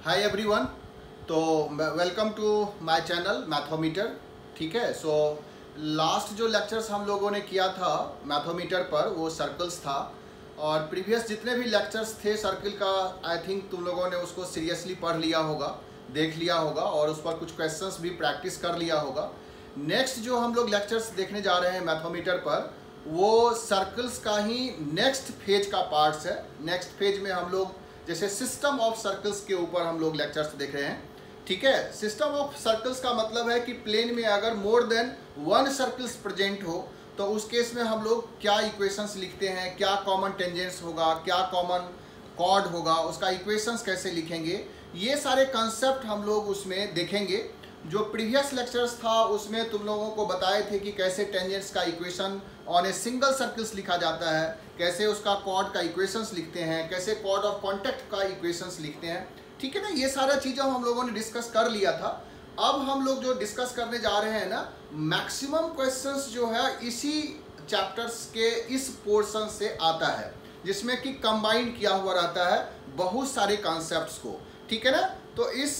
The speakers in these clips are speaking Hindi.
हाय एवरीवन। तो welcome to my channel Mathometer. ठीक है, सो लास्ट जो लेक्चर्स हम लोगों ने किया था मैथोमीटर पर वो सर्कल्स था, और प्रीवियस जितने भी लेक्चर्स थे सर्कल का आई थिंक तुम लोगों ने उसको सीरियसली पढ़ लिया होगा, देख लिया होगा और उस पर कुछ क्वेश्चंस भी प्रैक्टिस कर लिया होगा। नेक्स्ट जो हम लोग लेक्चर्स देखने जा रहे हैं मैथोमीटर पर वो सर्कल्स का ही नेक्स्ट फेज का पार्ट्स है। नेक्स्ट फेज में हम लोग जैसे सिस्टम ऑफ सर्कल्स के ऊपर हम लोग लेक्चर्स देख रहे हैं। ठीक है, सिस्टम ऑफ सर्कल्स का मतलब है कि प्लेन में अगर more than one circles present हो तो उस केस में हम लोग क्या इक्वेशंस लिखते हैं, क्या कॉमन टेंजेंट्स होगा, क्या कॉमन कॉर्ड होगा, उसका इक्वेशंस कैसे लिखेंगे, ये सारे कंसेप्ट हम लोग उसमें देखेंगे। जो प्रीवियस लेक्चर्स था उसमें तुम लोगों को बताए थे कि कैसे टेंजेंट्स का equation on a single circles लिखा जाता है, कैसे उसका कॉर्ड का इक्वेशंस लिखते हैं, कैसे कॉर्ड ऑफ कॉन्टैक्ट का इक्वेशंस लिखते हैं। ठीक है ना, ये सारा चीज़ें हम लोगों ने डिस्कस कर लिया था। अब हम लोग जो डिस्कस करने जा रहे हैं ना, मैक्सिमम क्वेश्चंस जो है इसी चैप्टर्स के इस पोर्शन से आता है, जिसमें कि कंबाइन किया हुआ रहता है बहुत सारे कॉन्सेप्ट्स को। ठीक है ना, तो इस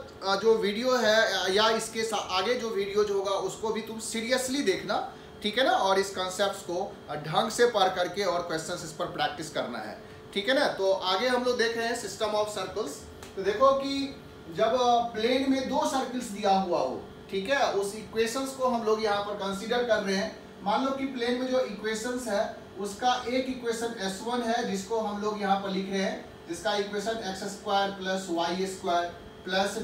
जो वीडियो है या इसके आगे जो वीडियोज होगा उसको भी तुम सीरियसली देखना। ठीक है ना, और इस कॉन्सेप्ट्स को ढंग से पढ़ करके और क्वेश्चंस इस पर प्रैक्टिस करना है। ठीक है ना, तो आगे हम लोग देख रहे हैं सिस्टम ऑफ सर्कल्स। तो देखो कि जब प्लेन में दो सर्कल्स दिया हुआ हो, ठीक है, उस इक्वेशंस को हम लोग यहाँ पर कंसीडर कर रहे हैं। मान लो कि प्लेन में जो इक्वेशंस है उसका एक इक्वेशन S1 है जिसको हम लोग यहाँ पर लिख रहे हैं, जिसका equation x² plus y² plus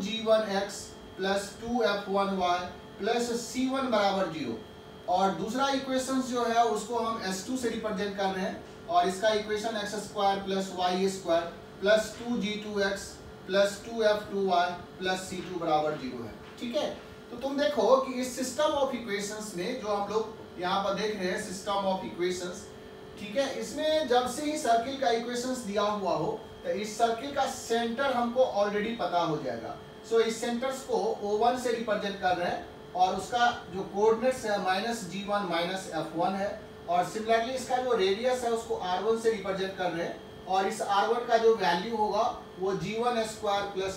2g1x plus 2f1y plus c1 बराबर 0। और दूसरा इक्वेशन जो है उसको हम S2 से रिप्रेजेंट कर रहे हैं, और इसका equation x² plus y² plus 2g2x plus 2f2y plus c2 बराबर 0 है। ठीक है, तो तुम देखो कि इस सिस्टम ऑफ इक्वेशंस में जो हम लोग यहाँ पर देख रहे हैं सिस्टम ऑफ इक्वेशंस, ठीक है, इसमें जब से ही सर्किल का इक्वेशंस दिया हुआ हो तो इस सर्किल का सेंटर हमको ऑलरेडी पता हो जाएगा। सो इस सेंटर्स को O1 से रिप्रेजेंट कर रहे हैं, और उसका जो कोऑर्डिनेट्स है -g1 -f1 है, और सिमिलरली इसका जो रेडियस है उसको r1 से रिप्रेजेंट कर रहे हैं, और इस r1 का जो वैल्यू होगा वो g1² प्लस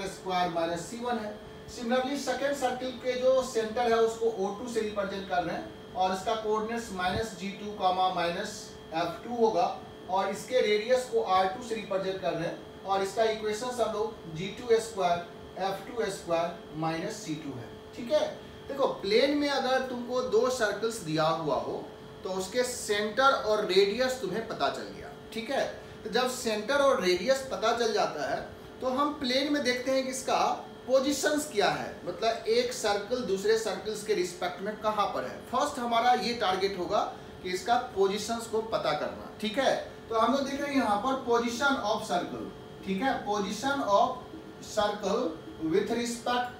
f1² -c1 है। सिमिलरली सेकेंड सर्किल के जो सेंटर है उसको O2 से रिप्रेजेंट कर रहे हैं, और इसका कोऑर्डिनेट्स -g2, -f2 होगा, और इसके रेडियस को r2 से रिप्रेजेंट कर रहे हैं, और इसका इक्वेशन हम लोग g2² f2² -c2 है। ठीक है, देखो प्लेन में अगर तुमको दो सर्कल्स दिया हुआ हो तो उसके सेंटर और रेडियस तुम्हें पता चल गया। ठीक है, तो जब सेंटर और रेडियस पता चल जाता है तो हम प्लेन में देखते हैं कि इसका पोजीशंस क्या है, मतलब एक सर्कल दूसरे सर्कल्स के रिस्पेक्ट में कहाँ पर है। फर्स्ट हमारा ये टारगेट होगा कि इसका पोजीशंस को पता करना। ठीक है, तो हम लोग देख रहे हैं यहाँ पर पोजीशन ऑफ सर्कल। ठीक है, position of circle with respect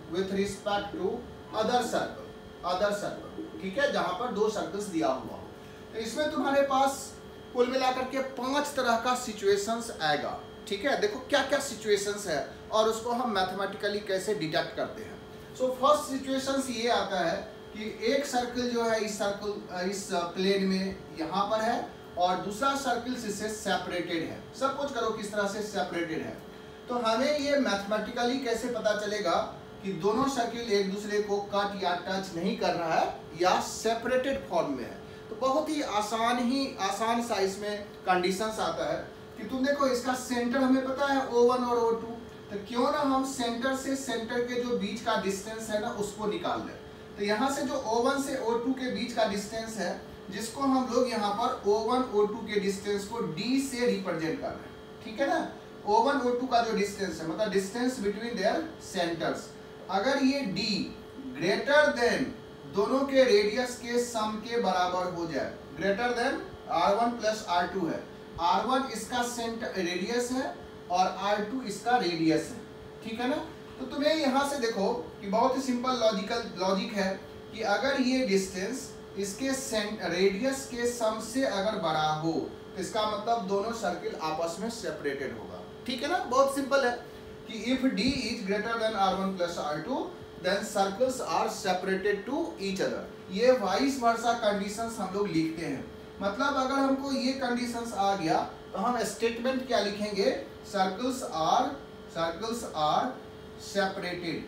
to other circle. ठीक है, जहां पर दो सर्कल्स दिया हुआ हो, तो इसमें तुम्हारे पास कुल मिलाकर के 5 तरह का सिचुएशंस आएगा। ठीक है, देखो क्या क्या सिचुएशंस है और उसको हम मैथमेटिकली कैसे डिटेक्ट करते हैं। सो फर्स्ट सिचुएशंस ये आता है कि एक सर्कल जो है इस प्लेन में यहाँ पर है, और दूसरा सर्कल इससे सेपरेटेड है। सपोज करो किस तरह से सेपरेटेड है, तो हमें ये मैथमेटिकली कैसे पता चलेगा कि दोनों सर्किल एक दूसरे को कट या टच नहीं कर रहा है या सेपरेटेड फॉर्म में है। तो बहुत ही आसान सा इसमें कंडीशंस आता है कि तुम देखो इसका सेंटर हमें पता है O1 और O2, तो क्यों ना हम सेंटर से सेंटर के जो बीच का डिस्टेंस है ना उसको निकाल लें। तो यहाँ से जो O1 से O2 के बीच का डिस्टेंस है, जिसको हम लोग यहाँ पर O1 O2 के डिस्टेंस को D से रिप्रेजेंट कर रहे हैं। ठीक है ना, O1 O2 का जो डिस्टेंस है मतलब डिस्टेंस बिटवीन देयर सेंटर्स, अगर ये D ग्रेटर देन दोनों के रेडियस के सम के बराबर हो जाए, greater than R1 plus R2 है, R1 इसका सेंटर रेडियस है और R2 इसका रेडियस है। ठीक है ना, तो तुम्हें यहाँ से देखो कि बहुत ही सिंपल लॉजिक है कि अगर ये डिस्टेंस इसके रेडियस के सम से अगर बड़ा हो तो इसका मतलब दोनों सर्किल आपस में सेपरेटेड होगा। ठीक है ना, बहुत सिंपल है कि if D is greater than R1 plus R2 then circles are separated to each other. ये वाइस वर्सा कंडीशंस हम लोग लिखते हैं। मतलब अगर हमको ये कंडीशंस आ गया तो हम स्टेटमेंट क्या लिखेंगे, circles are circles are separated,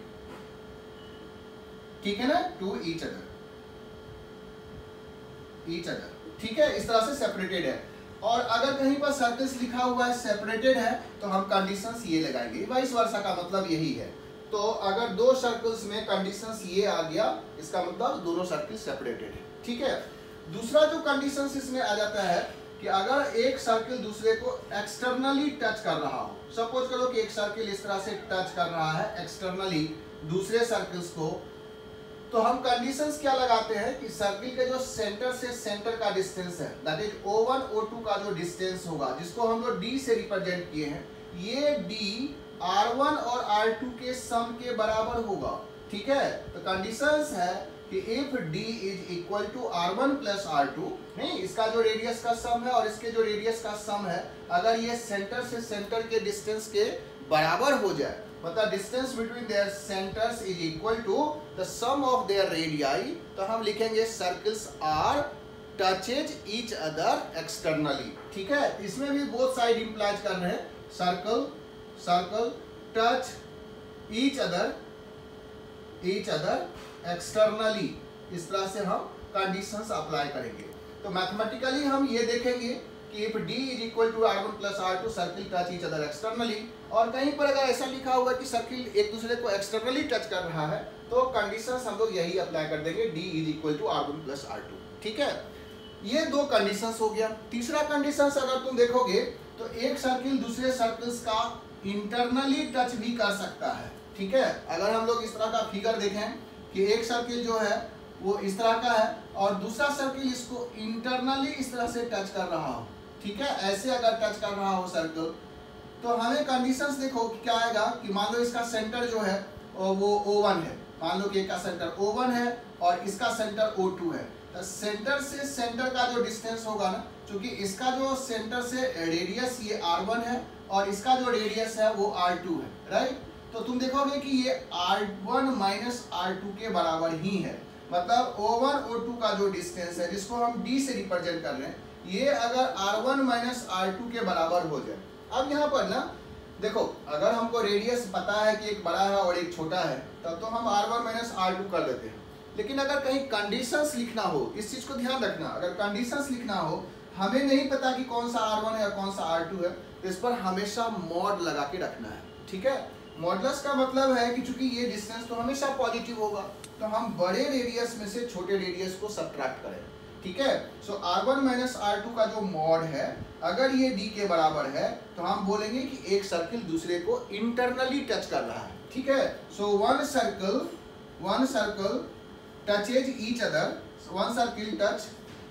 ठीक है ना, टू ईच अदर, ठीक है, इस तरह से सेपरेटेड है। और अगर कहीं पर सर्कल्स लिखा हुआ है सेपरेटेड है तो हम कंडीशंस ये लगाएंगे, वाइस वर्सा का मतलब यही है। तो अगर दो सर्कल्स में कंडीशंस ये आ गया, इसका मतलब दोनों सर्कल सेपरेटेड है, ठीक है। दूसरा जो कंडीशंस इसमें आ जाता है कि अगर एक सर्कल दूसरे को एक्सटर्नली टच कर रहा हो, सपोज करो कि एक सर्कल इस तरह से टच कर रहा है एक्सटर्नली दूसरे सर्कल्स को, तो हम कंडीशंस क्या लगाते हैं कि सर्कल के जो सेंटर से सेंटर का डिस्टेंस है, दैट इज O1 O2 का जो डिस्टेंस होगा, जिसको हम लोग D से रिप्रेजेंट किए हैं, ये D R1 और R2 के सम के बराबर होगा, ठीक है। तो कंडीशंस है कि if D is equal to R1 plus R2, नहीं, इसका जो रेडियस का सम है और इसके जो रेडियस का सम है, अगर ये सेंटर से सेंटर के डिस्टेंस के बराबर हो जाए, मतलब distance between their centres is equal to the sum of their radii, तो हम लिखेंगे circles are touches each other externally, ठीक है। इसमें भी बोथ साइड इंप्लाइज कर रहे हैं, circle touch each other externally, इस तरह से हम कंडीशंस अप्लाई करेंगे। तो मैथमेटिकली हम ये देखेंगे कि if D is equal to R1 plus R2 circle touch each other externally, और कहीं पर अगर ऐसा लिखा हुआ कि सर्कल एक दूसरे को एक्सटर्नली टच कर रहा है, तो कंडीशंस हम लोग यही अप्लाई कर देंगे, D is equal to R1 plus R2, ठीक है। ये दो कंडीशंस हो गया। तीसरा कंडीशंस अगर तुम देखोगे तो एक सर्कल दूसरे सर्कल्स का इंटरनली टच भी कर सकता है, ठीक है। अगर हम लोग इस तरह का फिगर देखें कि एक सर्कल जो है वो इस तरह का है और दूसरा सर्कल इसको इंटरनली इस तरह से टच कर रहा हो, ठीक है, ऐसे अगर टच कर रहा हो सर्कल, तो हमें कंडीशंस देखो कि क्या आएगा कि मान लो इसका सेंटर जो है वो O1 है, मान लो कि एक का सेंटर O1 है और इसका सेंटर O2 है, तो सेंटर से सेंटर का जो डिस्टेंस होगा ना, क्योंकि इसका जो सेंटर से रेडियस ये R1 है और इसका जो रेडियस है वो R2 है, राइट। तो तुम देखोगे कि ये R1 माइनस R2 के बराबर ही है, मतलब O1 O2 का जो डिस्टेंस है, जिसको हम D से रिप्रेजेंट कर रहे हैं, ये अगर R1 माइनस R2 के बराबर हो जाए। अब यहाँ पर ना देखो, अगर हमको रेडियस पता है कि एक बड़ा है और एक छोटा है, तब तो हम R1 माइनस R2 कर देते हैं। लेकिन अगर कहीं कंडीशंस लिखना हो, इस चीज को ध्यान रखना, अगर कंडीशंस लिखना हो, हमें नहीं पता कि कौन सा R1 है या कौन सा R2 है, तो इस पर हमेशा मॉड लगा के रखना है, ठीक है। मॉडुलस का मतलब है कि चूंकि ये डिस्टेंस तो हमेशा पॉजिटिव होगा, तो हम बड़े रेडियस में से छोटे रेडियस को सब्ट्रैक्ट करें, ठीक है। सो R1 माइनस R2 का जो मॉड है, अगर ये D के बराबर है, तो हम बोलेंगे कि एक सर्कल दूसरे को इंटरनली टच कर रहा है, ठीक है। So one circle touches each other, one circle touch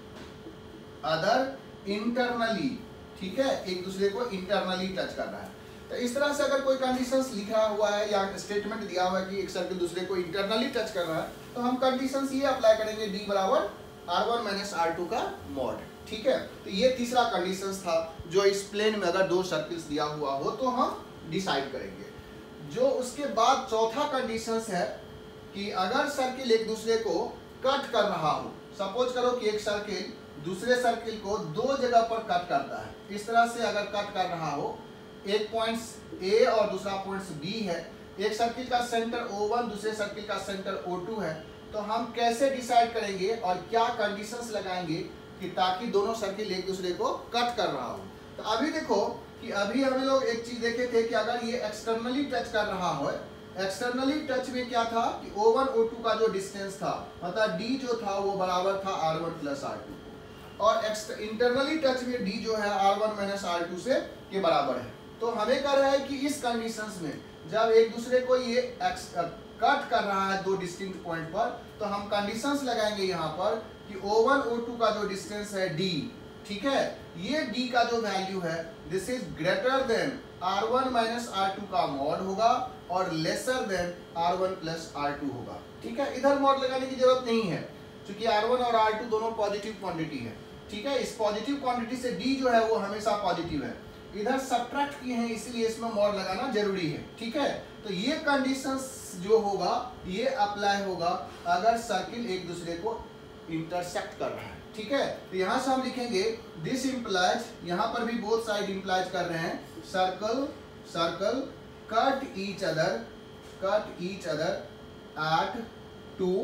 other internally, ठीक है, एक दूसरे को इंटरनली टच कर रहा है। तो इस तरह से अगर कोई कंडीशंस लिखा हुआ है या स्टेटमेंट दिया हुआ है कि एक सर्कल दूसरे को इंटरनली टच कर रहा है, तो हम कंडीशंस ये अप्लाई करेंगे, D बराबर R1 माइनस R2 का मॉड, ठीक है। तो ये तीसरा कंडीशंस था, जो इस प्लेन में अगर दो सर्कल्स दिया हुआ हो तो हम डिसाइड करेंगे। जो उसके बाद चौथा कंडीशंस है कि अगर सर्कल एक दूसरे को कट कर रहा हो, सपोज करो कि एक सर्कल दूसरे सर्कल को दो जगह पर कट करता है, इस तरह से अगर कट कर रहा हो, एक पॉइंट्स A और दूसरा पॉइंट्स B है, एक सर्कल का सेंटर O1 दूसरे सर्कल का सेंटर O2 है, तो हम कैसे डिसाइड करेंगे और क्या कंडीशंस लगाएंगे कि ताकि दोनों सर्कल एक दूसरे को कट कर रहा हो। तो अभी देखो कि अभी हम लोग एक चीज देखे थे कि अगर ये एक्सटर्नली टच कर रहा हो, एक्सटर्नली टच में क्या था कि O1 O2 का जो डिस्टेंस था, मतलब D जो था वो बराबर था R1 प्लस R2, और इंटरनली टच में D जो है R1 माइनस R2 से के बराबर है। तो हमें कह रहा है कि इस कंडीशंस में जब एक दूसरे को ये कट कर रहा है दो डिस्टिंक्ट पॉइंट पर, तो हम कंडीशंस लगाएंगे यहाँ पर कि O1 O2 का जो डिस्टेंस है D, ठीक है, ये D का जो वैल्यू है this is greater than R1 minus R2 का मॉड होगा और lesser than R1 plus R2 होगा, ठीक है। इधर मॉड लगाने की जरूरत नहीं है, क्योंकि R1 और R2 दोनों पॉजिटिव क्वांटिटी है, ठीक है। इस पॉजिटिव क्वांटिटी से D जो है वो हमेशा पॉजिटिव है, इधर सब्ट्रैक्ट किए हैं इसलिए इसमें मॉड लगाना जरूरी है, ठीक है। तो ये कंडीशंस जो होगा ये अप्लाई होगा अगर सर्किल एक दूसरे को इंटरसेक्ट कर रहा है, ठीक है। तो यहाँ से हम लिखेंगे दिस इंप्लाइज, यहाँ पर भी बोथ साइड इंप्लाइज कर रहे हैं, circle cut each other at two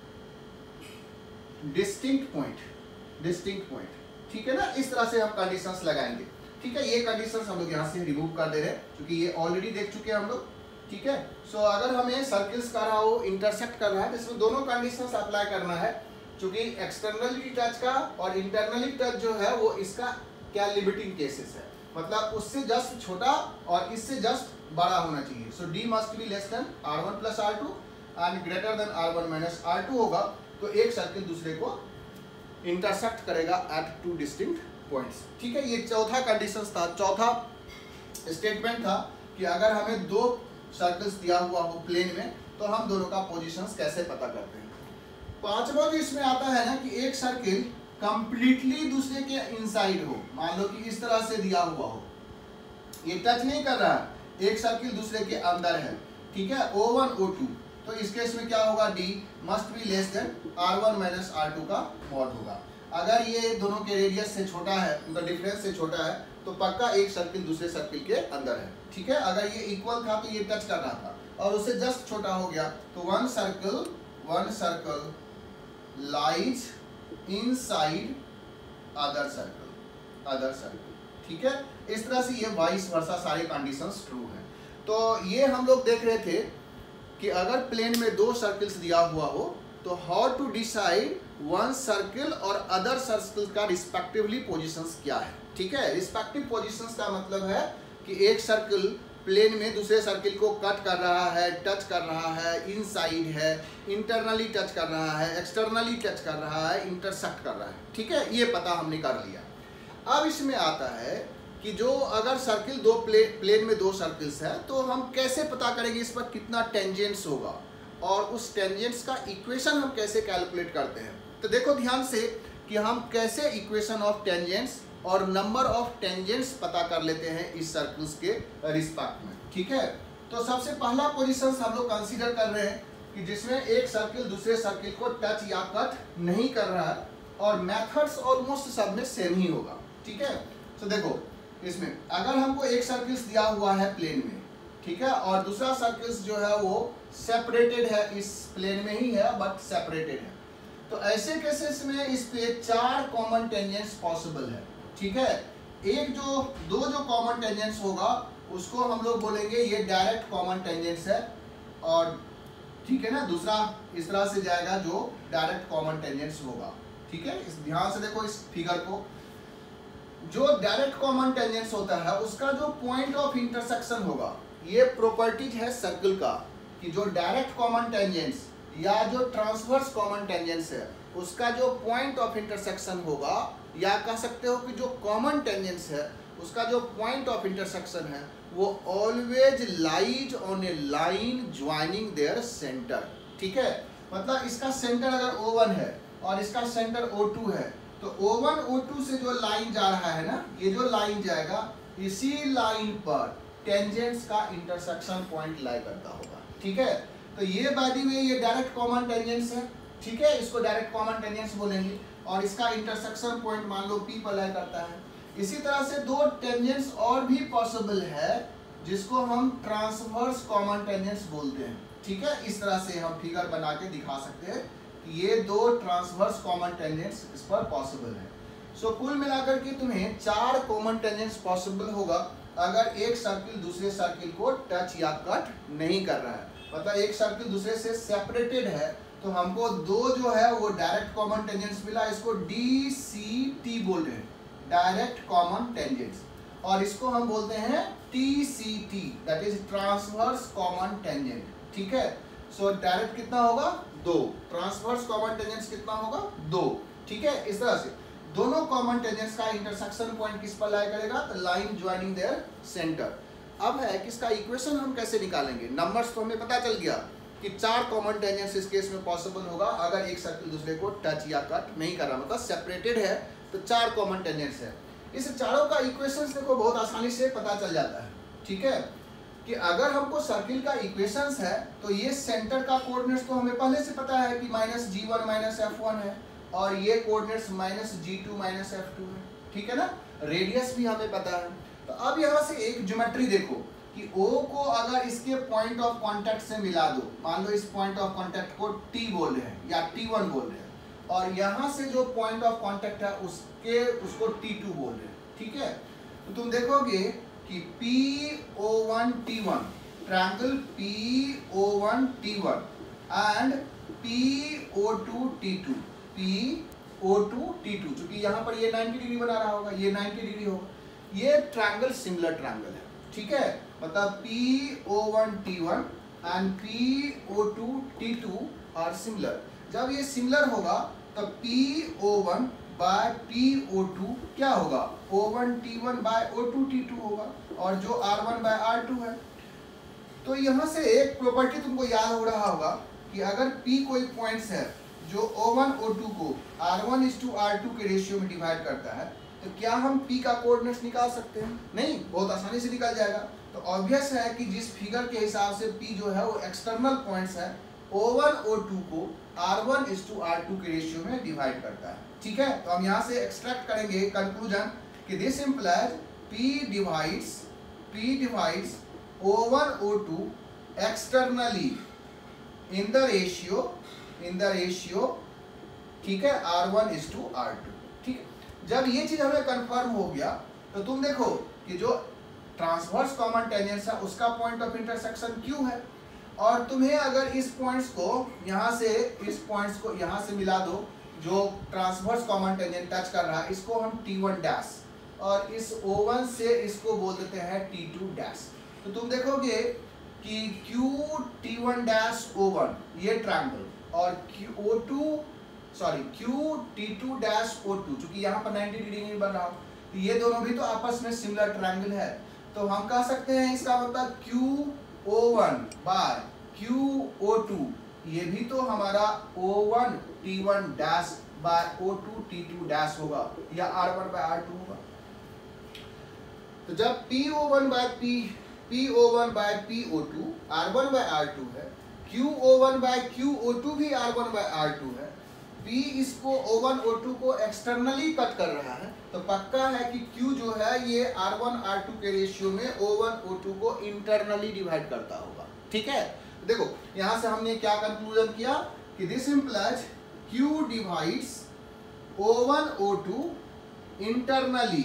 distinct point, ठीक है ना। इस तरह से हम कंडीशंस लगाएंगे, ठीक है। ये कंडीशंस हम लोग यहाँ से रिमूव कर दे रहे हैं क्योंकि ये ऑलरेडी देख चुके हैं हम लोग, ठीक है। सो अगर हमें सर्किल्स का रहा हो इंटरसेक्ट करना है तो इसमें दोनों कंडीशंस अप्लाई करना है, क्योंकि एक्सटर्नली टच का और इंटरनली टच जो है वो इसका क्या लिमिटिंग केसेस है, मतलब उससे जस्ट छोटा और इससे जस्ट बड़ा होना चाहिए। So D must be less than R1 plus R2 and greater than R1 minus R2 होगा, तो एक सर्किल दूसरे को इंटरसेक्ट करेगा एट टू डिस्टिंक्ट पॉइंट्स, ठीक है। ये चौथा कंडीशंस था, चौथा स्टेटमेंट था कि अगर हमें दो सर्कल्स दिया हुआ हो प्लेन में तो हम दोनों का पोजीशंस कैसे पता करते हैं। पांचवा जो इसमें आता है ना कि एक सर्किल कंप्लीटली दूसरे के इनसाइड हो, मान लो कि इस तरह से दिया हुआ हो, ये टच नहीं कर रहा है, एक सर्किल दूसरे के अंदर है, ठीक है, O1 O2, तो इस केस में क्या होगा, D must be less than R1 minus R2 का मॉड होगा। अगर ये दोनों के रेडियस से छोटा है, उनका डिफरेंस से छोटा है, तो पक्का एक सर्किल दूसरे सर्किल के अंदर है, ठीक है। अगर ये इक्वल था तो ये टच कर रहा था और उससे जस्ट छोटा हो गया तो one circle lies inside other circle, ठीक है। इस तरह से ये वाइस वर्सा सारे कंडीशंस ट्रू हैं। तो ये हम लोग देख रहे थे कि अगर प्लेन में दो सर्कल्स दिया हुआ हो तो how to decide one circle और अदर सर्किल का रिस्पेक्टिवली पोजीशंस क्या है, ठीक है। रिस्पेक्टिव पोजीशंस का मतलब है कि एक सर्किल प्लेन में दूसरे सर्किल को कट कर रहा है, टच कर रहा है, इनसाइड है, इंटरनली टच कर रहा है, एक्सटर्नली टच कर रहा है, इंटरसेक्ट कर रहा है, ठीक है। ये पता हमने कर लिया। अब इसमें आता है कि जो अगर सर्किल दो प्लेन में दो सर्किल्स है तो हम कैसे पता करेंगे इस पर कितना टेंजेंट्स होगा और उस टेंजेंट्स का इक्वेशन हम कैसे कैलकुलेट करते हैं। तो देखो ध्यान से कि हम कैसे इक्वेशन ऑफ टेंजेंट्स और नंबर ऑफ टेंजेंट्स पता कर लेते हैं इस सर्कल्स के रिस्पेक्ट में, ठीक है। तो सबसे पहला पोजीशन हम लोग कंसीडर कर रहे हैं कि जिसमें एक सर्किल दूसरे सर्किल को टच या कट नहीं कर रहा है और मेथड्स ऑलमोस्ट सब में सेम ही होगा, ठीक है। तो देखो इसमें अगर हमको एक सर्किल्स दिया हुआ है प्लेन में, ठीक है, और दूसरा सर्किल्स जो है वो सेपरेटेड है, इस प्लेन में ही है बट सेपरेटेड है, तो ऐसे केसेस में इस पे चार कॉमन टेंजेंट्स पॉसिबल है, ठीक है। एक जो दो जो कॉमन टेंजेंट्स होगा उसको हम लोग बोलेंगे ये डायरेक्ट कॉमन टेंजेंट्स है, और ठीक है ना, दूसरा इस तरह से जाएगा जो डायरेक्ट कॉमन टेंजेंट्स होगा, ठीक है। इस ध्यान से देखो इस फिगर को, जो डायरेक्ट कॉमन टेंजेंट्स होता है उसका जो पॉइंट ऑफ इंटरसेक्शन होगा, ये प्रॉपर्टीज है सर्कल का कि जो डायरेक्ट कॉमन टेंजेंट्स या जो ट्रांसवर्स कॉमन टेंजेंट्स है उसका जो पॉइंट ऑफ इंटरसेक्शन होगा, या कह सकते हो कि जो कॉमन टेंजेंट्स है उसका जो पॉइंट ऑफ इंटरसेक्शन है वो always lies on a line joining their centre, ठीक है। मतलब इसका सेंटर अगर O1 है और इसका सेंटर O2 है तो O1 O2 से जो लाइन जा रहा है ना, ये जो लाइन जाएगा इसी लाइन पर टेंजेंट्स का इंटरसेक्शन पॉइंट लाई करता होगा, ठीक है। तो ये बाय द वे ये डायरेक्ट कॉमन टेंजेंट्स है, ठीक है, इसको डायरेक्ट कॉमन टेंजेंट्स बोलेंगे और इसका इंटरसेक्शन पॉइंट मान लो P पर लाई करता है। इसी तरह से दो टेंजेंट्स और भी पॉसिबल है जिसको हम ट्रांसवर्स कॉमन टेंजेंट्स बोलते हैं, ठीक है। इस तरह से हम फिगर बना के दिखा सकते हैं कि ये दो ट्रांसवर्स कॉमन टेंजेंट्स इस पर पॉसिबल है। सो कुल मिलाकर के तुम्हें चार कॉमन टेंजेंट्स पॉसिबल होगा अगर एक सर्किल दूसरे सर्किल को टच या कट नहीं कर रहा है, मतलब एक सर्किल दूसरे से सेपरेटेड है, तो हमको दो जो है वो डायरेक्ट कॉमन टेंजेंट्स मिला, इसको DCT बोल रहे हैं, डायरेक्ट कॉमन टेंजेंट्स, और इसको हम बोलते हैं TCT, that is transverse common tangent, ठीक है। सो डायरेक्ट कितना होगा, दो, ट्रांसवर्स कॉमन टेंजेंट्स कितना होगा, दो, ठीक है। इस तरह से दोनों कॉमन टेंजेंट्स का इंटरसेक्शन पॉइंट किस पर लाई करेगा, तो लाइन ज्वाइनिंग देयर सेंटर। अब है कि इसका इक्वेशन हम कैसे निकालेंगे। नंबर्स तो हमें पता चल गया कि चार कॉमन टेंजेंट्स इस केस में पॉसिबल होगा अगर एक सर्किल दूसरे को टच या कट नहीं कर रहा, मतलब सेपरेटेड है, तो चार कॉमन टेंजेंट्स है। इस चारों का इक्वेशंस देखो बहुत आसानी से पता चल जाता है, ठीक है, कि अगर हमको सर्किल का इक्वेशंस है तो ये सेंटर का कोऑर्डिनेट्स तो हमें पहले से पता है कि -G1 -F1 है और ये कोऑर्डिनेट्स -G2 -F2 है, ठीक है ना। रेडियस भी हमें पता है। तो अब यहाँ से एक ज्योमेट्री देखो कि O को अगर इसके पॉइंट ऑफ कांटेक्ट से मिला दो, मान लो इस पॉइंट ऑफ कांटेक्ट को T बोल रहे हैं या T1 बोल रहे हैं, और यहाँ से जो पॉइंट ऑफ कांटेक्ट है उसको T2 बोल रहे हैं, ठीक है। तो तुम देखोगे कि PO1T1, triangle PO1T1 and PO2T2, PO2T2, क्योंकि यहाँ पर ये 90 डिग्री बना रहा होगा, ये 90 डिग्री होगा, ये ट्रायंगल सिमिलर ट्रायंगल है, ठीक है। मतलब PO1T1 and PO2T2 are similar. जब ये सिमिलर होगा तब PO1 बाय PO2 क्या होगा, O1T1 बाय O2T2 होगा, और जो R1 बाय R2 है। तो यहाँ से एक प्रॉपर्टी तुमको याद हो रहा होगा कि अगर P कोई पॉइंट्स है जो O1 O2 को R1:R2 के रेशियो में डिवाइड करता है, तो क्या हम P का कोऑर्डिनेट्स निकाल सकते हैं? नहीं, बहुत आसानी से निकल जाएगा। तो ऑब्वियस है कि जिस फिगर के हिसाब से P जो है वो एक्सटर्नल पॉइंट्स है, O1 O2 को R1:R2 के रेशियो में डिवाइड करता है, ठीक है। तो हम यहाँ से एक्सट्रैक्ट करेंगे कंक्लूजन कि this implies P divides O1 O2 externally in the ratio, ठीक है, R1:R2, ठीक है। जब ये चीज हमें कंफर्म हो गया तो तुम देखो कि जो ट्रांसवर्स कॉमन टेंजेंस है उसका पॉइंट ऑफ इंटरसेक्शन Q है, और तुम्हें अगर इस पॉइंट्स को यहाँ से मिला दो, जो ट्रांसवर्स कॉमन टेंजेंट टच कर रहा है, इसको हम T1 डैश, और इस O1 से इसको बोल देते हैं T2 डैश। तो तुम देखोगे कि QT1 डैश O1 ये ट्रायंगल, और QT2 डैश O2, चूंकि यहाँ पर 90 डिग्री नहीं बन रहा, तो ये दोनों भी तो आपस में सिमिलर ट्रायंगल है। तो हम कह सकते हैं इसका मतलब QO1 बाय QO2 ये भी तो हमारा O1T1 dash by O2T2 dash होगा, या R1 बाय R2 होगा। तो जब PO1 bye PO2 R1 bye R2 है, QO1 बाय QO2 भी R1 बाय R2 है, P इसको O1 O2 को एक्सटर्नली कट कर रहा है, तो पक्का है कि Q जो है ये R1 R2 के रेशियो में O1 O2 को इंटरनली डिवाइड करता होगा, ठीक है। देखो यहाँ से हमने क्या कंक्लूजन किया कि this implies Q divides O1 O2 internally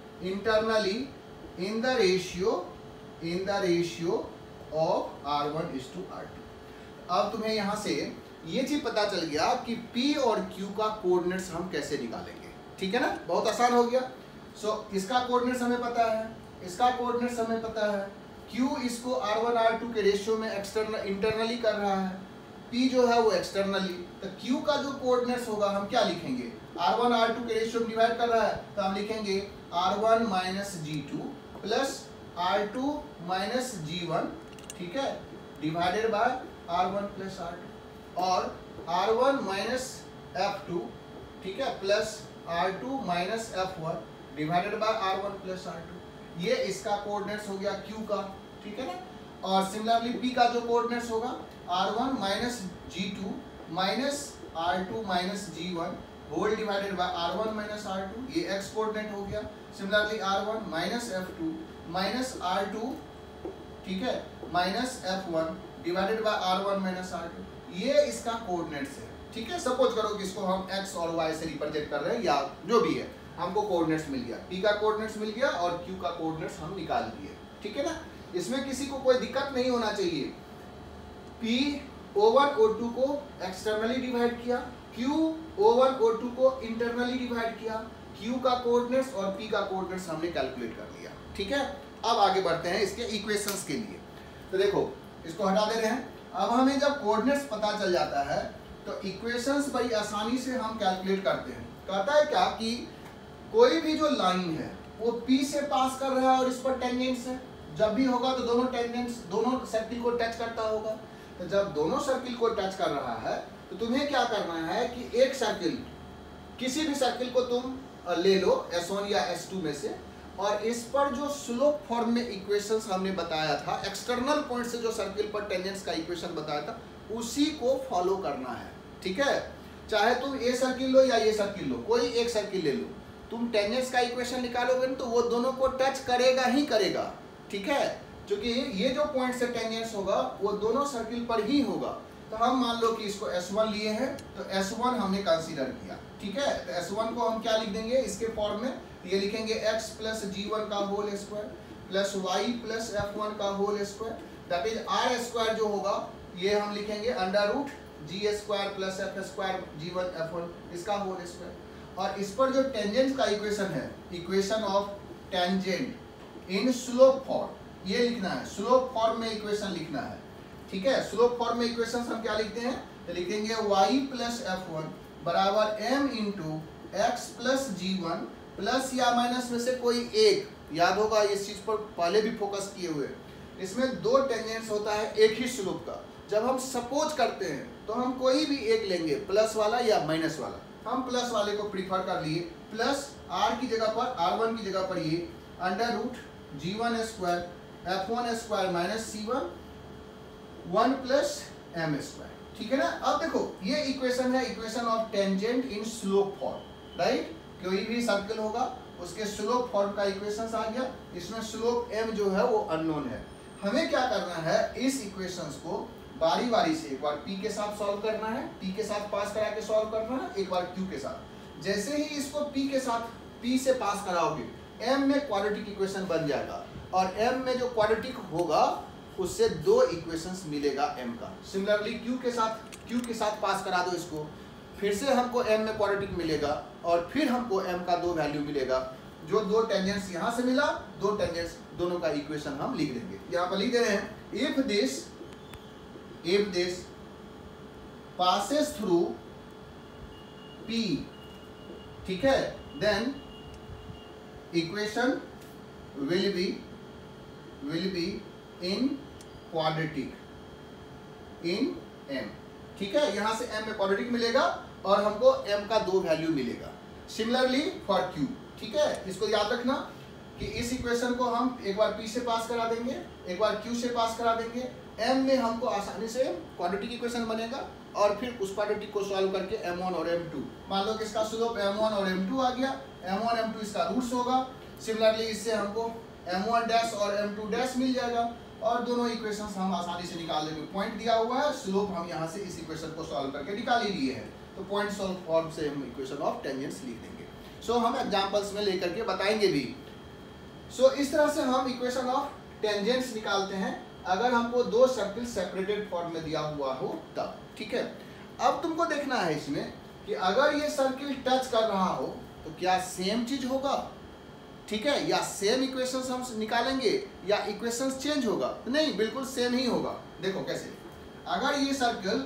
in the ratio of R1:R2। अब तुम्हें यहाँ से ये चीज पता चल गया कि P और Q का कोऑर्डिनेट्स हम कैसे निकालेंगे, ठीक है ना, बहुत आसान हो गया। इसका कोऑर्डिनेट्स हमें पता है, इसका कोऑर्डिनेट्स हमें पता है, Q इसको R1:R2 के रेशियो में इंटरनली कर रहा है, P जो है वो एक्सटर्नली। तो Q का जो कोऑर्डिनेट्स होगा हम क्या लिखेंगे, R1:R2 के रेशियो में डिवाइड कर रहा है, तो हम लिखेंगे R1 - G2 plus R2 - G1, ठीक है, डिवाइडेड बाय R1 + R2, और R1 - F2, ठीक है, plus R2 - F1 divided by R1 + R2। ये इसका कोऑर्डिनेट्स हो गया Q का, ठीक है ना। और सिमिलरली P का जो कोऑर्डिनेट्स होगा R1 - G2 minus R2 - G1 whole divided by R1 - R2, ये x कोऑर्डिनेट हो गया। Similarly R1 - F2 minus R2, ठीक है, minus F1 divided by R1 - R2, ये इसका कोऑर्डिनेट्स है, ठीक है। सपोज करो कि इसको हम x और y से रिप्रेजेंट कर रहे हैं, या जो भी है, हमको कोऑर्डिनेट्स मिल गया, P का कोऑर्डिनेट्स मिल गया और Q का कोऑर्डिनेट्स हम निकाल दिए, ठीक है ना। इसमें किसी को कोई दिक्कत नहीं होना चाहिए। P O1 O2 को एक्सटर्नली डिवाइड किया, Q O1 O2 को इंटरनली डिवाइड किया, Q का कोऑर्डिनेट्स और P का कोऑर्डिनेट्स हमने कैलकुलेट कर लिया, ठीक है। अब आगे बढ़ते हैं इसके इक्वेशंस के लिए। तो देखो इसको हटा दे रहे हैं। अब हमें जब कोऑर्डिनेट्स पता चल जाता है तो इक्वेशंस बड़ी आसानी से हम कैलकुलेट करते हैं। कहता है क्या कि कोई भी जो लाइन है वो P से पास कर रहा है और इस पर टेंजेंट्स है, जब भी होगा तो दोनों टेंजेंट्स दोनों सर्किल को टच करता होगा। तो जब दोनों सर्किल को टच कर रहा है तो तुम्हें क्या करना है कि एक सर्किल, किसी भी सर्किल को तुम ले लो S1 या S2 में से, और इस पर जो स्लोप फॉर्म में इक्वेशंस हमने बताया था, एक्सटर्नल पॉइंट से जो सर्किल पर टेंजेंट्स का इक्वेशन बताया था, उसी को फॉलो करना है, ठीक है। चाहे तुम ये सर्किल लो या ये सर्किल लो, कोई एक सर्किल ले लो, तुम टेंजेंट्स का इक्वेशन निकालोगे तो वो दोनों को टच करेगा ही करेगा, ठीक है। क्योंकि ये जो पॉइंट से टेंजेंस होगा वो दोनों सर्किल पर ही होगा। तो हम मान लो कि इसको S1 लिए हैं, तो S1 हमने कंसीडर किया, ठीक है। तो S1 को हम क्या लिख देंगे इसके फॉर्म में, ये लिखेंगे x प्लस G1 का whole square plus y plus F1 का whole square, that is R square जो होगा ये हम लिखेंगे under root G square plus F square G1 F1 इसका होल स्क्वायर। और इस पर जो टेंजेंट का इक्वेशन है, equation of tangent in slope form, ये लिखना है, स्लोप फॉर्म में इक्वेशन लिखना है, ठीक है। स्लोप फॉर्म में इक्वेशन हम क्या लिखते हैं, तो लिखेंगे y प्लस F1 बराबर m into x plus G1 plus या माइनस में से कोई एक, याद होगा इस चीज पर पहले भी फोकस किए हुए, इसमें दो टेंजेंट्स होता है एक ही स्लोप का। जब हम सपोज करते हैं तो हम कोई भी एक लेंगे, प्लस वाला या माइनस वाला। हम प्लस वाले को प्रीफर कर लिए, प्लस r की जगह पर r1 की जगह पर ये under root G1 square F1 square minus C1 1 plus m square, ठीक है ना। अब देखो ये इक्वेशन है, equation of tangent in slope form, right. कोई भी सर्कल होगा उसके स्लोप फॉर्म का इक्वेशन आ गया, इसमें स्लोप m जो है वो अननोन है। हमें क्या करना है, इस इक्वेशंस को बारी बारी से एक बार p के साथ सॉल्व करना है, p के साथ पास करा के सॉल्व करना है, एक बार q के साथ। जैसे ही इसको p के साथ p से पास कराओगे m में क्वाड्रेटिक इक्वेशन बन जाएगा, और m में जो क्वाड्रेटिक होगा उससे दो इक्वेशंस मिलेगा m का। सिमिलरली q के साथ पास करा दो इसको, फिर से हमको m में क्वाड्रेटिक मिलेगा, और फिर हमको m का दो वैल्यू मिलेगा। जो दो टेंजेंट्स यहाँ से मिला, दो टेंजेंट्स दोनों का इक्वेशन हम लिख देंगे। यहाँ पर लिख दे रहे हैं if this passes through p, ठीक है, then equation will be in quadratic in m, ठीक है। यहां से m में क्वाड्रेटिक मिलेगा और हमको m का दो वैल्यू मिलेगा। सिमिलरली फॉर q, ठीक है। इसको याद रखना कि इस इक्वेशन को हम एक बार p से पास करा देंगे, एक बार q से पास करा देंगे, m में हमको आसानी से क्वाड्रेटिक इक्वेशन बनेगा, और फिर उस क्वाड्रेटिक को सॉल्व करके m1 और m2, मान लो कि इसका स्लोप m1 और m2 आ गया, m1 m2 इसका रूट्स होगा। सिमिलरली इससे हमको m1 डैश और m2 डैश मिल जाएगा, और दोनों इक्वेशंस हम आसानी से निकाल लेंगे। पॉइंट दिया हुआ है, स्लोप हम यहाँ से इस इक्वेशन को सॉल्व करके निकाल ही लिए हैं, तो पॉइंट सॉल्व फॉर्म से हम इक्वेशन ऑफ टेंजेंट्स लिख देंगे। सो हम एग्जांपल्स में लेकर के बताएंगे भी। सो इस तरह से हम इक्वेशन ऑफ टेंजेंट्स निकालते हैं अगर हमको दो सर्किल सेपरेटेड फॉर्म में दिया हुआ हो तब, ठीक है। अब तुमको देखना है इसमें कि अगर ये सर्किल टच कर रहा हो तो क्या सेम चीज होगा, ठीक है, या सेम इक्वेशंस हम निकालेंगे या इक्वेशंस चेंज होगा? नहीं, बिल्कुल सेम ही होगा। देखो कैसे, अगर ये सर्कल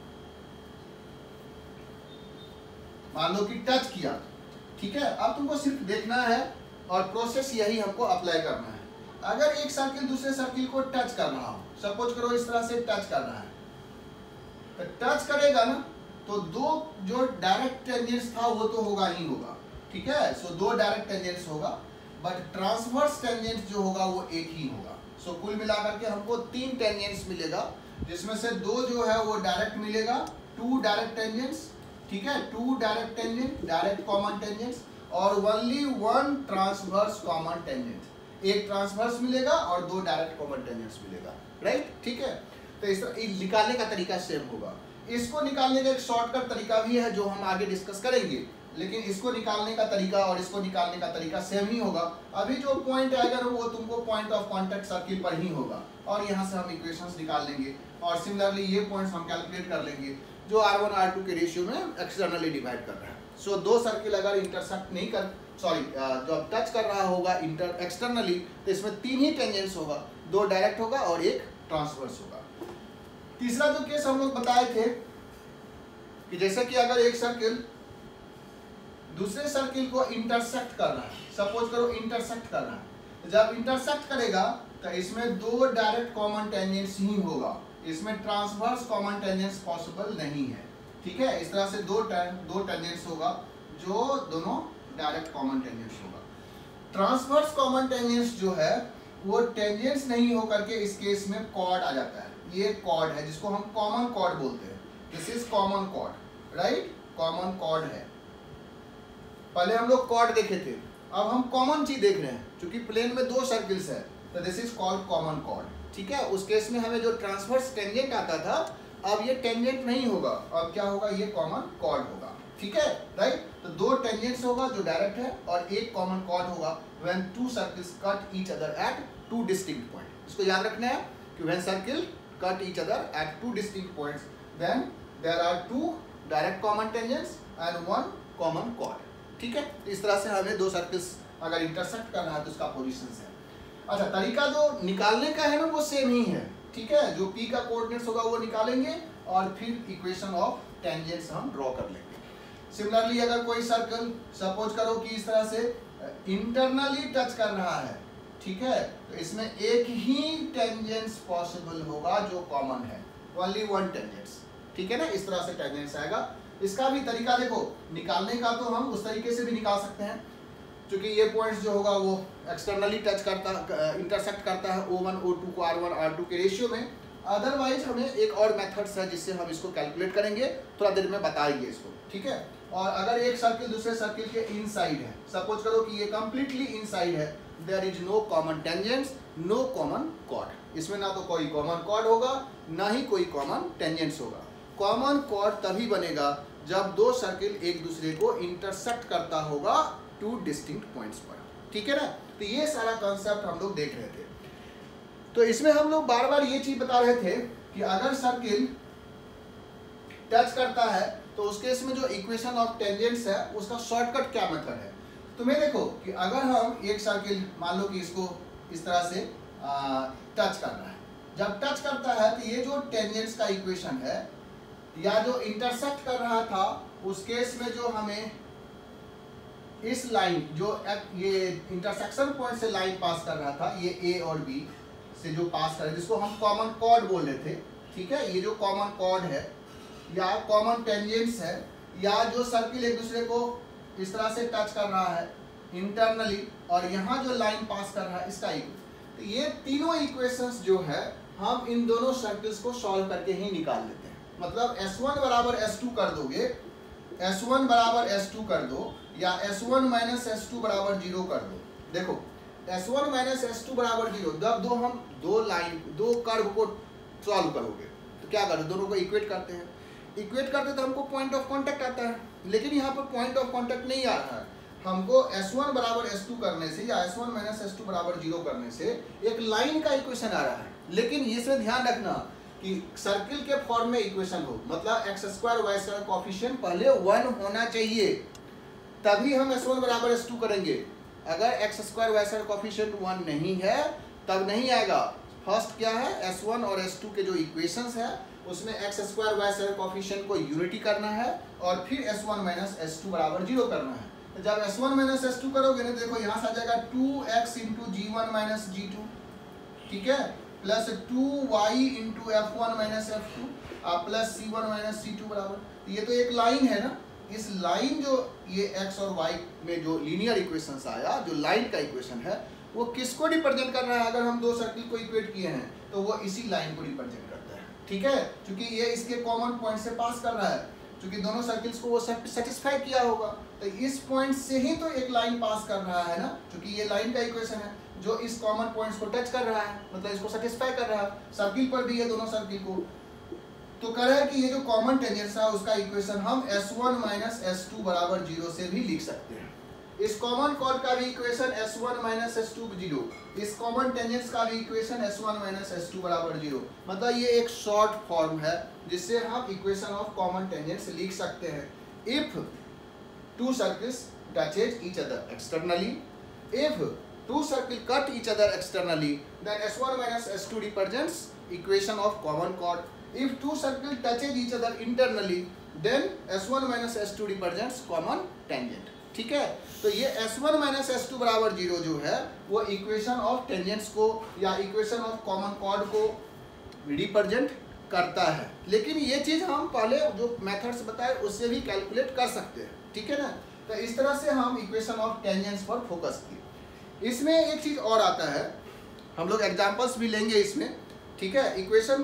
मान लो कि टच किया, ठीक है, अब तुमको सिर्फ देखना है और प्रोसेस यही हमको अप्लाई करना है। अगर एक सर्किल दूसरे सर्किल को टच कर रहा हो, सपोज करो इस तरह से टच कर रहा है, तो टच करेगा ना, तो दो जो डायरेक्ट टेंजेंट्स था वो तो होगा ही होगा, ठीक है। सो दो डायरेक्ट टेंजेंट्स होगा, बट ट्रांसवर्स टेंजेंट जो होगा वो एक ही होगा। सो कुल मिलाकर के हमको तीन टेंजेंट्स मिलेगा, जिसमें से दो जो है वो डायरेक्ट मिलेगा, टू डायरेक्ट टेंजेंट्स, ठीक है, two direct tangent, direct common tangents, और only one transverse common tangent. एक ट्रांसवर्स मिलेगा और दो डायरेक्ट कॉमन टेंजेंट्स मिलेगा, राइट, ठीक है। तो इस निकालने का तरीका सेम होगा। इसको निकालने का एक शॉर्टकट तरीका भी है जो हम आगे डिस्कस करेंगे, लेकिन इसको निकालने का तरीका और इसको निकालने का तरीका सेम ही होगा। अभी जो पॉइंट आएगा वो तुमको पॉइंट ऑफ कांटेक्ट सर्किल पर ही होगा, और यहाँ से हम इक्वेशंस निकाल लेंगे, और सिमिलरली ये पॉइंट्स हम कैलकुलेट कर लेंगे जो R1 R2 के रेशियो में एक्सटर्नली डिवाइड कर रहा है। सो दो सर्किल अगर इंटरसेक्ट नहीं कर, सॉरी जब टच कर रहा होगा एक्सटर्नली, तो इसमें तीन ही टेंजेंट्स होगा, दो डायरेक्ट होगा और एक ट्रांसवर्स होगा। तीसरा जो केस हम लोग बताए थे कि जैसे कि अगर एक सर्किल दूसरे सर्किल को इंटरसेक्ट कर रहा है, सपोज करो इंटरसेक्ट कर रहा है, तो जब इंटरसेक्ट करेगा तो इसमें दो डायरेक्ट कॉमन टेंजेंट्स ही होगा, इसमें ट्रांसवर्स कॉमन टेंजेंट्स पॉसिबल नहीं है, ठीक है। इस तरह से दो टेंजेंट्स होगा जो दोनों डायरेक्ट कॉमन टेंजेंट्स होगा। ट्रांसवर्स कॉमन टेंजेंट्स जो है वो टेंजेंट्स नहीं होकर के इस केस में कॉर्ड आ जाता है। ये कॉर्ड है जिसको हम कॉमन कॉर्ड बोलते हैं, this is common chord, right, common chord है। पहले हम लोग कॉर्ड देखे थे, अब हम कॉमन चीज देख रहे हैं, क्योंकि प्लेन में दो सर्किल्स है, तो this is called common chord, ठीक है। उस केस में हमें जो ट्रांसवर्स टेंजेंट आता था, अब ये टेंजेंट नहीं होगा, अब क्या होगा, ये कॉमन कॉर्ड होगा, ठीक है, राइट। तो दो टेंजेंट्स होगा जो डायरेक्ट है और एक कॉमन कॉर्ड होगा when two circles cut each other at two distinct point. इसको याद रखना है कि when circle cut each other at two distinct points then there are two direct common tangents and one common chord, ठीक है। इस तरह से हमें दो सर्कल्स अगर इंटरसेक्ट करना है तो उसका पोजीशन है। अच्छा, तरीका जो निकालने का है ना वो सेम ही है, ठीक है। जो P का कोऑर्डिनेट्स होगा वो निकालेंगे और फिर इक्वेशन ऑफ टेंजेंट्स हम ड्रॉ कर लेंगे। सिमिलरली अगर कोई सर्कल सपोज करो कि इस तरह से इंटरनली टच कर रहा है, ठीक है, तो इसमें एक ही टेंजेंट्स पॉसिबल होगा जो कॉमन है, ओनली वन टेंजेंट्स, ठीक है ना। इस तरह से टेंजेंट्स आएगा। इसका भी तरीका देखो, निकालने का तो हम उस तरीके से भी निकाल सकते हैं, क्योंकि ये पॉइंट्स जो होगा वो एक्सटर्नली टच करता, इंटरसेक्ट करता है O1 O2 को R1 R2 के रेशियो में। अदरवाइज हमें एक और मेथड्स है जिससे हम इसको कैलकुलेट करेंगे, थोड़ा देर में बताएंगे इसको, ठीक है। और अगर एक सर्किल दूसरे सर्किल के इनसाइड है, सपोज करो कि ये कंप्लीटली इनसाइड है, there is no common tangents, no common chord. इसमें ना तो कोई कॉमन कॉर्ड होगा ना ही कोई कॉमन टेंजेंट्स होगा। कॉमन कॉर्ड तभी बनेगा जब दो सर्किल एक दूसरे को इंटरसेक्ट करता होगा टू डिस्टिंक्ट पॉइंट्स पर, ठीक है ना। तो ये सारा कॉन्सेप्ट हम लोग देख रहे थे। तो इसमें हम लोग बार बार ये चीज बता रहे थे कि अगर सर्किल टच करता है तो उस केस में जो इक्वेशन ऑफ टेंजेंट्स है उसका शॉर्टकट क्या मेथड है। तुम्हें देखो कि अगर हम एक सर्किल मान लो कि इसको इस तरह से टच कर रहा है, जब टच करता है तो ये जो टेंजेंट्स का इक्वेशन है या जो इंटरसेक्ट कर रहा था उस केस में जो हमें इस लाइन जो ये इंटरसेक्शन पॉइंट से लाइन पास कर रहा था, ये A और B से जो पास कर रहे जिसको हम कॉमन कॉर्ड बोल रहे थे, ठीक है। ये जो कॉमन कॉर्ड है या कॉमन टेंजेंट्स है या जो सर्किल एक दूसरे को इस तरह से टच कर रहा है इंटरनली और यहाँ जो लाइन पास कर रहा है इसका इक्वेशन, तो ये तीनों इक्वेशंस जो है हम इन दोनों सर्किल्स को सॉल्व करके ही निकाल लेते हैं। मतलब S1 बराबर S2 कर दोगे, S1 बराबर S2 कर दो या S1 माइनस S2 बराबर 0 कर दो। देखो S1 माइनस S2 बराबर 0, जब हम दो कर्व को सॉल्व करोगे तो क्या करो, दोनों को इक्वेट करते हैं। इक्वेट करते तो हमको पॉइंट ऑफ कांटेक्ट आता है, लेकिन यहाँ पर पॉइंट ऑफ कांटेक्ट नहीं आ रहा है। हमको S1 बराबर S2 करने से या S1 माइनस S2 बराबर 0 करने से एक लाइन का इक्वेशन आ रहा है। लेकिन इसमें ध्यान रखना कि सर्किल के फॉर्म में इक्वेशन हो, मतलब x² y² कोएफिशिएंट पहले 1 होना चाहिए, तभी हम S1 बराबर S2 करेंगे। अगर x² y² कोएफिशिएंट 1 नहीं है तब नहीं आएगा। फर्स्ट क्या है, S1 और S2 के जो इक्वेशंस है उसमें x² y² कोएफिशिएंट को यूनिटी करना है और फिर S1 माइनस S2 बराबर 0 करना है। तो जब S1 माइनस S2 करोगे ना, देखो यहाँ से आ जाएगा 2x into G1 minus G2, ठीक है, plus 2y into F1 minus F2 plus C1 minus C2 बराबर। ये तो एक लाइन है ना, इस लाइन जो ये x और y में जो लीनियर इक्वेशंस आया, जो लाइन का इक्वेशन है वो किसको रिप्रेजेंट कर रहा है। अगर हम दो सर्किल को इक्वेट किए हैं तो वो इसी लाइन को रिप्रेजेंट करता है, ठीक है, क्योंकि ये इसके कॉमन पॉइंट से पास कर रहा है, क्योंकि दोनों सर्किल्स को वो सेटिस्फाई किया होगा। तो इस पॉइंट से ही तो एक लाइन पास कर रहा है ना, क्योंकि ये लाइन का इक्वेशन है जो इस कॉमन पॉइंट्स को टच कर रहा है, मतलब इसको सेटिस्फाई कर रहा है। सर्किल पर भी है दोनों सर्किल को, तो कह रहा है कि ये जो कॉमन टेंजेंट्स है उसका इक्वेशन हम S1 माइनस S2 बराबर 0 से भी लिख सकते हैं। इस कॉमन कॉर्ड का भी इक्वेशन S1 माइनस S2 0, इस कॉमन टेंजेंट्स का भी इक्वेशन S1 माइनस S2 बराबर 0। मतलब ये एक शॉर्ट फॉर्म है जिससे हम इक्वेशन ऑफ कॉमन टेंजेंट्स लिख सकते हैं। If two circles touches each other externally, if two circle cut each other externally, then S1 minus S2 represents equation of common chord. If two circle touches each other internally, then S1 minus S2 represents common tangent, ठीक है। तो ये S1 minus S2 बराबर 0 जो है वो इक्वेशन ऑफ टेंजेंट्स को या इक्वेशन ऑफ कॉमन कॉर्ड को रिप्रेजेंट करता है। लेकिन ये चीज हम पहले जो मेथड्स बताए उससे भी कैलकुलेट कर सकते हैं, ठीक है ना। तो इस तरह से हम इक्वेशन ऑफ टेंजेंट्स पर फोकस किए। इसमें एक चीज और आता है, हम लोग एग्जांपल्स भी लेंगे इसमें, ठीक है, इक्वेशन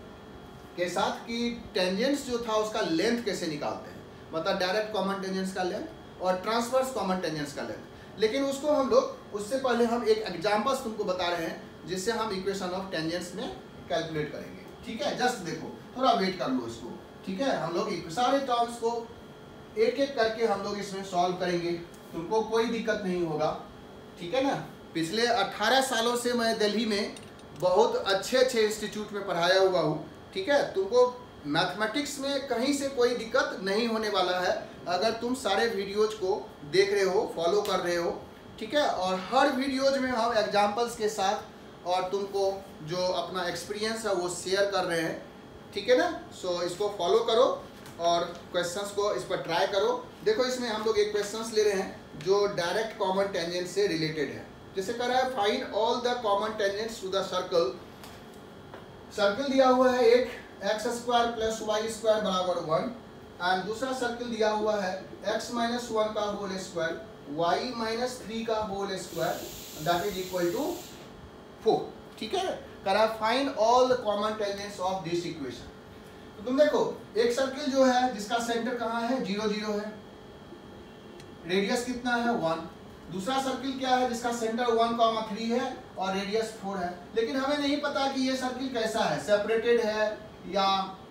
के साथ कि टेंजेंट्स जो था उसका लेंथ कैसे निकालते हैं, मतलब डायरेक्ट कॉमन टेंजेंट्स का लेंथ और ट्रांसवर्स कॉमन टेंजेंट्स का लेंथ। लेकिन उसको हम लोग उससे पहले हम एक एग्जांपल्स तुमको बता रहे हैं जिससे हम इक्वेशन ऑफ टेंजेंट्स में कैलकुलेट करेंगे। ठीक है, जस्ट देखो, थोड़ा वेट कर लो इसको। ठीक है, हम लोग सारे टर्म्स को एक एक करके हम लोग इसमें सॉल्व करेंगे, तुमको कोई दिक्कत नहीं होगा। ठीक है ना, पिछले 18 सालों से मैं दिल्ली में बहुत अच्छे अच्छे इंस्टीट्यूट में पढ़ाया हुआ हूँ। ठीक है, तुमको मैथमेटिक्स में कहीं से कोई दिक्कत नहीं होने वाला है अगर तुम सारे वीडियोज को देख रहे हो, फॉलो कर रहे हो। ठीक है, और हर वीडियोज में हम एग्जाम्पल्स के साथ और तुमको जो अपना एक्सपीरियंस है वो शेयर कर रहे हैं। ठीक है ना, सो इसको फॉलो करो और क्वेश्चंस को इस पर ट्राई करो। देखो, इसमें हम लोग एक क्वेश्चंस ले रहे हैं जो डायरेक्ट कॉमन टेंजेंट से रिलेटेड है। जैसे कह रहा है find all the common tangents to the circle. Circle दिया हुआ है एक x square plus y square बराबर 1 एंड दूसरा सर्कल दिया हुआ है x माइनस 1 का होल स्क्वायर y माइनस 3 का whole square that is equal to 4। ठीक है, कह रहा है find all the common tangents of this equation. तो तुम देखो, एक सर्कल जो है जिसका सेंटर कहाँ है, 0 0 है, रेडियस कितना है 1। दूसरा सर्किल क्या है जिसका सेंटर 1,3 है और रेडियस 4 है। लेकिन हमें नहीं पता कि ये सर्किल कैसा है, सेपरेटेड है या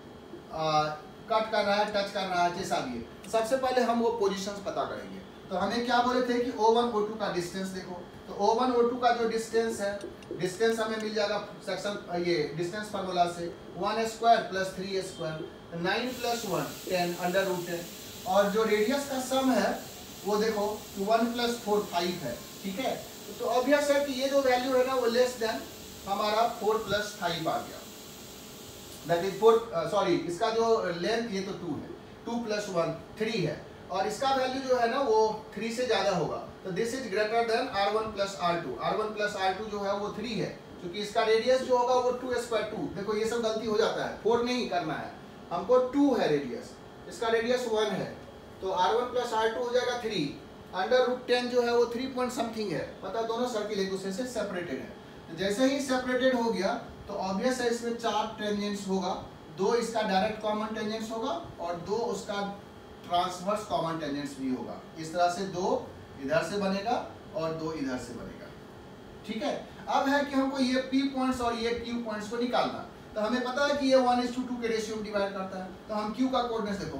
कट कर रहा है, टच कर रहा है, जैसा भी है। सबसे पहले हम वो पोजीशंस पता करेंगे। तो हमें क्या बोले थे कि O1 O2 का डिस्टेंस देखो। तो O1 O2 का जो डिस्टेंस है, डिस्टेंस हमें मिल जाएगा सेक्शन ये डिस्टेंस फार्मूला से 1 square plus 3 square 9 plus 1 10 under root 10। और जो रेडियस का सम है वो देखो 1 प्लस 4 5 है। ठीक है, तो ऑब्वियस है कि ये जो वैल्यू है ना वो लेस देन हमारा 4 प्लस 5 आ गया, दैट इज 4 सॉरी, इसका जो लेंथ ये तो 2 है, 2 प्लस 1 3 है और इसका वैल्यू जो है ना वो 3 से ज़्यादा होगा। तो this is greater than R1 plus R2। R1 plus R2 जो है वो 3 है, क्योंकि इसका रेडियस जो होगा वो 2 स्क्वायर 2। देखो ये सब गलती हो जाता है, 4 नहीं करना है हमको, 2 है रेडियस, इसका रेडियस 1 है। तो R1 प्लस R2 हो जाएगा 3, अंडर रूट 10 जो है वो 3 पॉइंट समथिंग है। मतलब दोनों सर्किल एक दूसरे से सेपरेटेड है। तो जैसे ही सेपरेटेड हो गया तो ऑब्वियस है इसमें 4 टेंजेंट्स होगा, 2 इसका डायरेक्ट कॉमन टेंजेंट्स होगा और 2 उसका ट्रांसवर्स कॉमन टेंजेंट्स भी होगा। इस तरह से 2 इधर से बनेगा और 2 इधर से बनेगा। ठीक है, अब है कि हमको ये P पॉइंट्स और ये Q पॉइंट्स को निकालना। तो हमें पता है कि ये 1:2 के रेशियो में डिवाइड करता है। तो हम Q का कोऑर्डिनेट्स देखो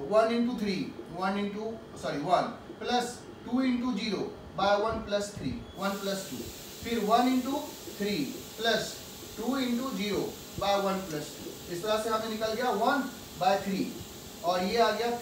1 plus 2 into 0 by 1 plus 3 1 plus 2, फिर 1 into 3 plus 2 into 0 by 1 plus 2। इस तरह से हमें निकल गया 1/3 और ये आ गया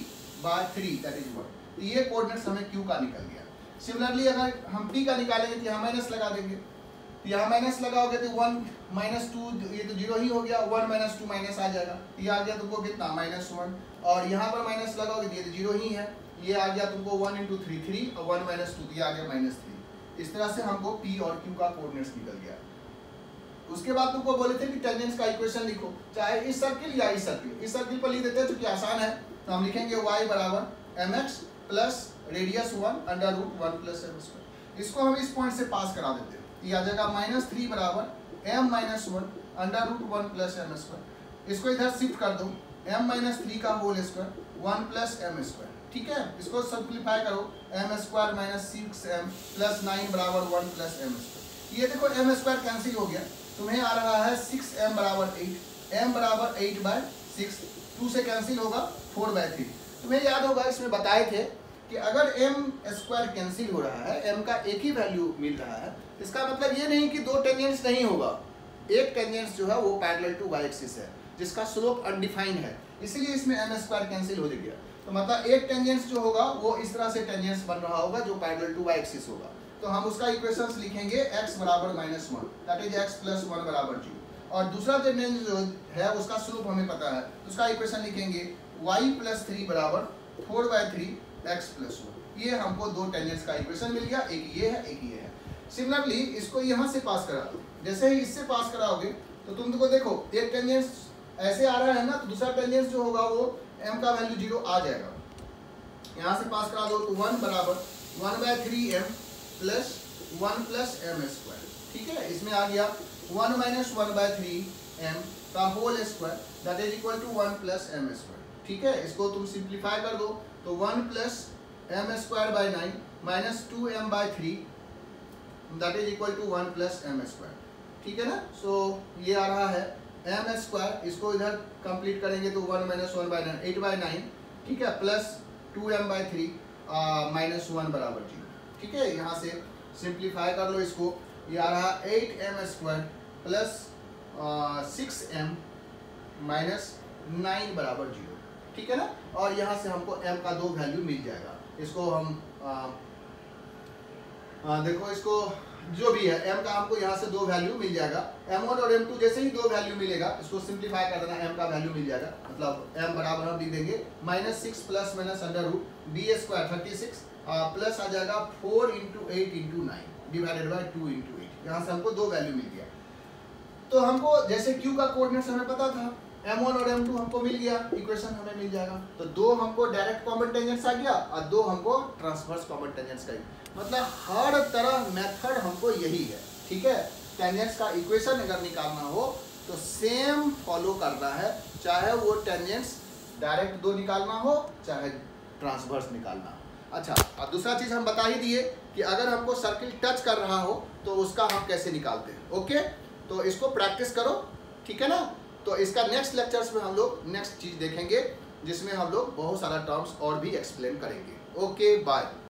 3/3 दैट इज 1। तो ये कोऑर्डिनेट्स हमें Q का निकल गया। सिमिलरली अगर हम P का निकालेंगे तो यहाँ माइनस लगा देंगे, यहाँ माइनस लगाओगे तो 1 माइनस 2 ये तो 0 ही हो गया, 1 माइनस 2 माइनस आ जाएगा, ये आ गया तुमको कितना -1 और यहाँ पर माइनस लगाओगे तो ये तो 0 ही है, ये आ गया तुमको 1 इंटू 3 और 1 माइनस 2 ये आ गया -3। इस तरह से हमको P और Q का कोऑर्डिनेट्स निकल गया। उसके बाद तुमको बोले थे कि टेंजेंट्स का इक्वेशन लिखो, चाहे इस सर्किल या इस सर्किल। इस सर्किल पर लिख देते हैं क्योंकि आसान है। तो हम लिखेंगे y बराबर mx plus radius 1 under root 1 plus m square. इसको हम इस पॉइंट से पास करा देते हैं, ये आ जाएगा -3 बराबर m minus 1 under root 1 plus m square. इसको इधर शिफ्ट कर दो, m माइनस 3 का whole square 1 plus m square. ठीक है, इसको सिंप्लीफाई करो, m square minus 6m plus 9 बराबर 1 प्लस m स्क्वायर। ये देखो m स्क्वायर कैंसिल हो गया, तुम्हें आ रहा है 6m बराबर 8, m बराबर 8/6, 2 से कैंसिल होगा 4/3। तुम्हें याद होगा इसमें बताए थे कि अगर m स्क्वायर कैंसिल हो रहा है, m का एक ही वैल्यू मिल रहा है, इसका मतलब ये नहीं कि 2 टेंजेंट्स नहीं होगा। एक टेंजेंट्स जो है वो पैरेलल टू y एक्सिस है जिसका स्लोप अनडिफाइंड है, इसीलिए इसमें m स्क्वायर कैंसिल हो गया। तो मतलब एक टेंजेंट्स जो होगा वो इस तरह से टेंजेंट्स बन रहा होगा जो पैरेलल टू y एक्सिस होगा। तो हम उसका इक्वेशंस लिखेंगे x बराबर -1 दैट इज x प्लस 1 बराबर 0। और दूसरा टेंजेंट जो है उसका स्लोप हमें पता है, उसका इक्वेशन लिखेंगे y प्लस 3 बराबर 4/3 x प्लस 1। ये हमको 2 टेंजेंट्स का इक्वेशन मिल गया, एक ये है एक ये है। सिमिलरली इसको यहाँ से पास करा दो, जैसे ही इससे पास कराओगे तो तुमको देखो एक टेंजेंट्स ऐसे आ रहा है ना, तो दूसरा टेंजेंट्स जो होगा वो m का वैल्यू 0 आ जाएगा। यहाँ से पास करा दो तो 1 बराबर 1/3m plus 1 plus m square. ठीक है, इसमें आ गया 1 माइनस 1/3m का whole square that is equal to 1 plus m square. ठीक है, इसको तुम सिंप्लीफाई कर दो तो 1 plus m square by 9 minus 2m by 3 that is equal to 1 plus m square. ठीक है ना। सो ये आ रहा है एम स्क्वायर, इसको इधर कंप्लीट करेंगे तो 1 - 1/9 8/9, ठीक है, प्लस 2m/3 -1 बराबर 0, ठीक है। यहाँ से सिंप्लीफाई कर लो इसको, ये आ रहा 8m² प्लस 6m -9 बराबर 0, ठीक है ना। और यहाँ से हमको m का 2 वैल्यू मिल जाएगा। इसको हम देखो, इसको जो भी है m का हमको यहाँ से 2 वैल्यू मिल जाएगा। m1 और m2 जैसे ही 2 वैल्यू मिलेगा, इसको सिंप्लीफाई कर देना, m का वैल्यू मिल जाएगा। मतलब m बराबर हम लिख देंगे -6 प्लस -√b² 36 प्लस आ जाएगा 4 × 8 × 9 डिवाइडेड बाय 2 × 8। यहाँ से हमको 2 वैल्यू मिल गया। तो हमको जैसे q का कोऑर्डिनेट्स हमें पता था, m1 और m2 हमको मिल गया, इक्वेशन हमें मिल जाएगा। तो 2 हमको डायरेक्ट कॉमन टेंजेंट्स आ गया और 2 हमको ट्रांसवर्स कॉमन टेंजेंट्स का। मतलब हर तरह मेथड हमको यही है, ठीक है। टेंजेंट्स का इक्वेशन अगर निकालना हो तो सेम फॉलो करना है, चाहे वो टेंजेंट्स डायरेक्ट 2 निकालना हो चाहे ट्रांसवर्स निकालना हो। अच्छा, और दूसरा चीज हम बता ही दिए कि अगर हमको सर्किल टच कर रहा हो तो उसका हम कैसे निकालते हैं। ओके, तो इसको प्रैक्टिस करो, ठीक है ना। तो इसका नेक्स्ट लेक्चर्स में हम लोग नेक्स्ट चीज देखेंगे जिसमें हम लोग बहुत सारा टर्म्स और भी एक्सप्लेन करेंगे। Okay, bye.